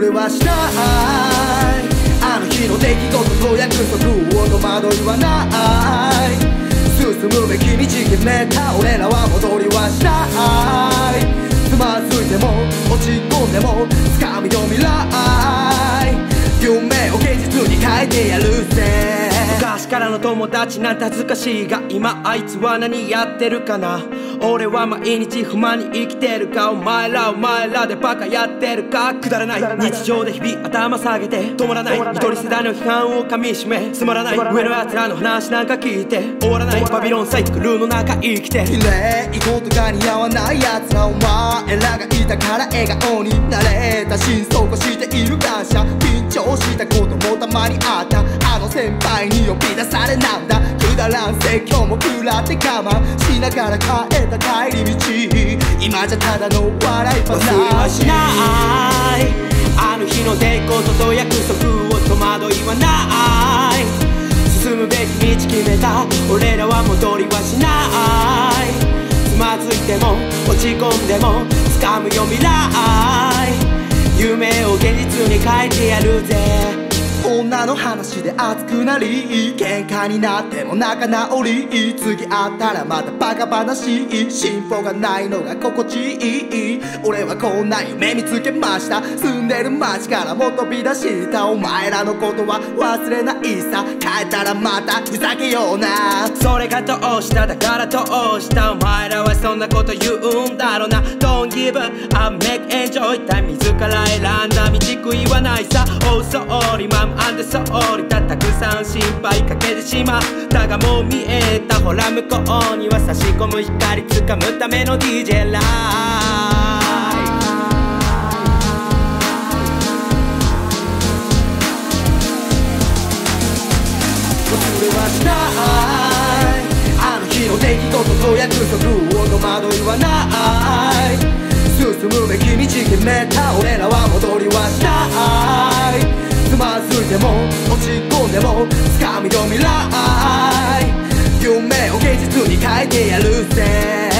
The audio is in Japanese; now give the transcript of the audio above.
れはしない。あの日の出来事と約束を戸惑いはない。進むべき道決めた俺らは戻りはしない。つまずいても落ち込んでも掴みよ未来。夢を現実に変えてやるぜ。 昔からの友達なんて恥ずかしいが、今あいつは何やってるかな。俺は毎日不満に生きてるか。お前らでバカやってるか。くだらない日常で日々頭下げて止まらない一人世代の批判をかみしめ、つまらない上の奴らの話なんか聞いて終わらないバビロンサイクルの中生きて、 綺麗事が似合わない奴らお前らがいたから笑顔になれた。心底している感謝、緊張したこともたまにあった。あの先輩に呼び出されなんだ。くだらん説教も食らって我慢しながら帰った帰り道、今じゃただの笑い話。 忘れはしない。あの日の出来事と約束を戸惑いはない。進むべき道決めた俺らは戻りはしない。つまずいても落ち込んでも掴むよ未来。夢を現実に変えてやるぜ。 女の話で熱くなり喧嘩になっても仲直り、次会ったらまたバカ話、進歩がないのが心地いい。俺はこんな夢見つけました。住んでる街からも飛び出した。お前らのことは忘れないさ。帰ったらまたふざけような。 それがどうしただからどうした。お前らはそんなこと言うんだろうな。 Don't give up, I make enjoy time。 自ら選んだ道悔いはないさ。 Oh sorry mom and sorry。 たくさん心配かけてしまったがもう見えた。ほら向こうには差し込む光つかむための DJ ライ忘れはしない。あの日の出来事と約束を戸惑いはない。進むべき道決めた俺らは戻りはしない。つまずいても落ち込んでも掴みよ未来。夢を現実に変えてやるぜ。